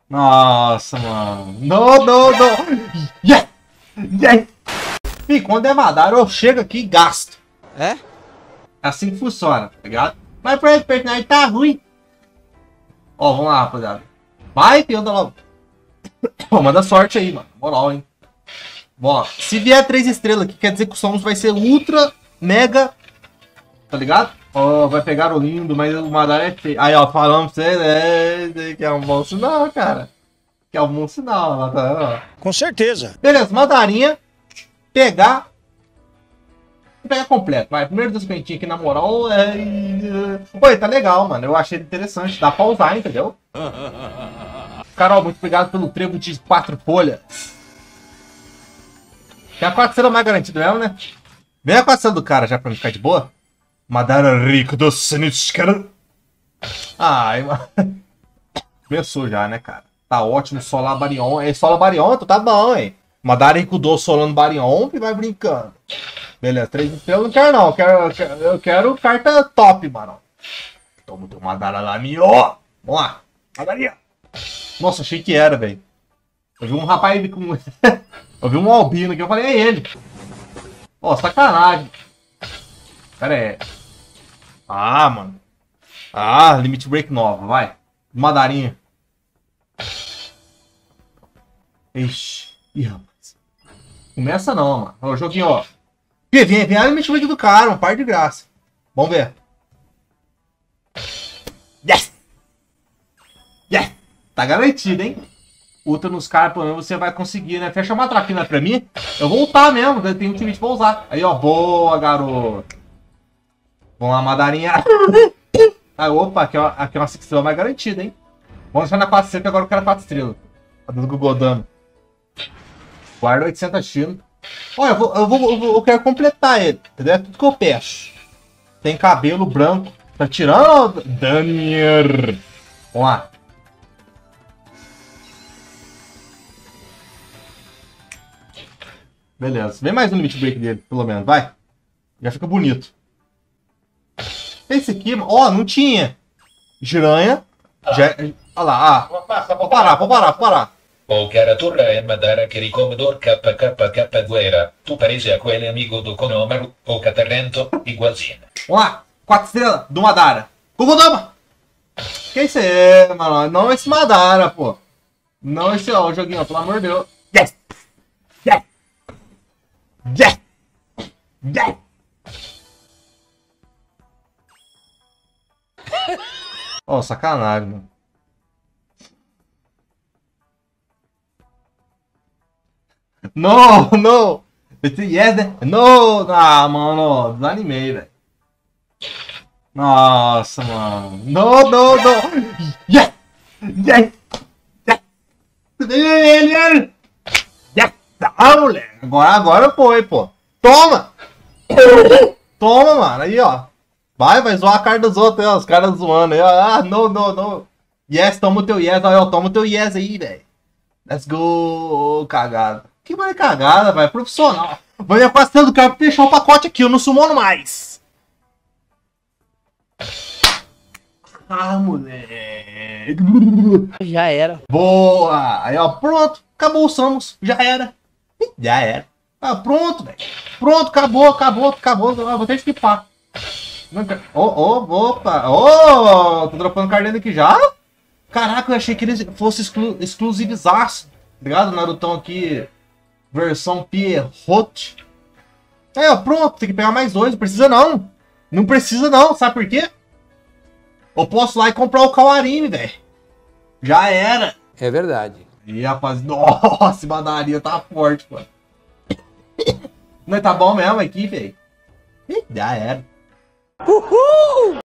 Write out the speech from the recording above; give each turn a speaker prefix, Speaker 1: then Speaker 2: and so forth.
Speaker 1: Nossa, mano. Não, não, não. Yes! Yes! Fih, quando é Madara, eu chego aqui e gasto.
Speaker 2: É?
Speaker 1: É assim que funciona, tá ligado? Mas pra esse personagem tá ruim. Ó, vamos lá, rapaziada. Vai, anda logo. Pô, manda sorte aí, mano. Moral, hein. Bom, se vier 3 estrelas aqui, quer dizer que o Somos vai ser ultra, mega, tá ligado? Ó, vai pegar o lindo, mas o Madara é feio. Aí, ó, falando pra você, que é um bom sinal, cara. Que é um bom sinal, Madara.
Speaker 3: Com certeza.
Speaker 1: Beleza, Madarinha. Pegar. Vou pegar completo, vai. Primeiro dos cantinhos aqui, na moral, Oi, tá legal, mano. Eu achei interessante. Dá pra usar, entendeu? Carol, muito obrigado pelo trevo de 4 folhas. Tem a 4 estrelas mais garantida mesmo, né? Vem a 4 estrelas do cara já pra não ficar de boa. Madara rico do Sanitskara. Ai, mano. Começou já, né, cara? Tá ótimo, Solar Barion. É Solar Barion, tu tá bom, hein? Madara rico do Solano Barion e vai brincando. Beleza, 3 estrelas eu não quero não. Eu quero carta top, mano. Toma o teu Madara lá, mió. Vamos lá. Madarinha. Nossa, achei que era, velho. Eu vi um rapaz com... eu vi um albino aqui, eu falei, é ele. Ó, sacanagem. Pera aí. Ah, mano. Ah, Limit Break nova, vai. Madarinha. Ixi. Ih, rapaz. Começa não, mano. Ó, o joguinho, ó. Vem a Limit Break do cara, um par de graça. Vamos ver. Yes! Yes! Tá garantido, hein? Ultra nos caras, pelo menos você vai conseguir, né? Fecha uma traquina pra mim. Eu vou ultar mesmo, tem um time pra usar. Aí, ó. Boa, garoto. Vamos lá, Madarinha. Ah, opa, aqui é uma 5 estrelas mais garantida, hein? Vamos deixar na 4 estrelas, que agora eu quero 4 estrelas. A do Gogodano. Guarda 800 Chino. Olha, eu quero completar ele. Entendeu? É tudo que eu peço. Tem cabelo branco. Tá tirando? Daniel. Vamos lá. Beleza. Vem mais um limit break dele, pelo menos. Vai. Já fica bonito. Esse aqui, ó, não tinha. Giranha. Já... Olha lá, vou parar.
Speaker 4: O cara torra é Madara che ricomodor KKK guerra. Tu parece a quelle amigo do Konomaru, o Catarrento, igualzinho.
Speaker 1: Vamos lá. 4 estrelas do Madara. Kokodama. Que isso aí, mano? Não esse Madara, pô. Não esse, ó, o joguinho, pelo amor de Deus. Yes! Yes! Yes! Yes! Ó, sacanagem, mano. No! Yes, né? No! Ah, mano, desanimei, velho. Nossa, mano. No! Yes! Yes! Yes! Yes! Ah, moleque. Agora foi, pô. Toma! Toma, mano. Aí, ó. Vai zoar a cara dos outros, ó. Os caras zoando aí, ó. Ah, no. Yes, toma o teu yes. Ó, toma o teu yes aí, velho. Let's go. Cagada. Que vai cagada, velho. Profissional. Vai me afastando do cara pra fechar o pacote aqui. Eu não sumono mais. Ah, moleque.
Speaker 2: Já era.
Speaker 1: Boa. Aí, ó. Pronto. Acabou o Samus. Já era. Ah, pronto, velho. Pronto, acabou. Eu vou ter que skipar. Opa. Tô dropando cardendo aqui já. Caraca, eu achei que ele fosse exclusivizaço. Tá ligado? Narutão aqui. Versão Pierrot. Aí, ó, pronto. Tem que pegar mais 2. Não precisa não. Não precisa não. Sabe por quê? Eu posso ir lá e comprar o Kawarini, velho. Já era.
Speaker 2: É verdade.
Speaker 1: E rapaz, nossa, Madarinha tá forte, mano. Não tá bom mesmo aqui, velho. Já era.
Speaker 2: Uhul!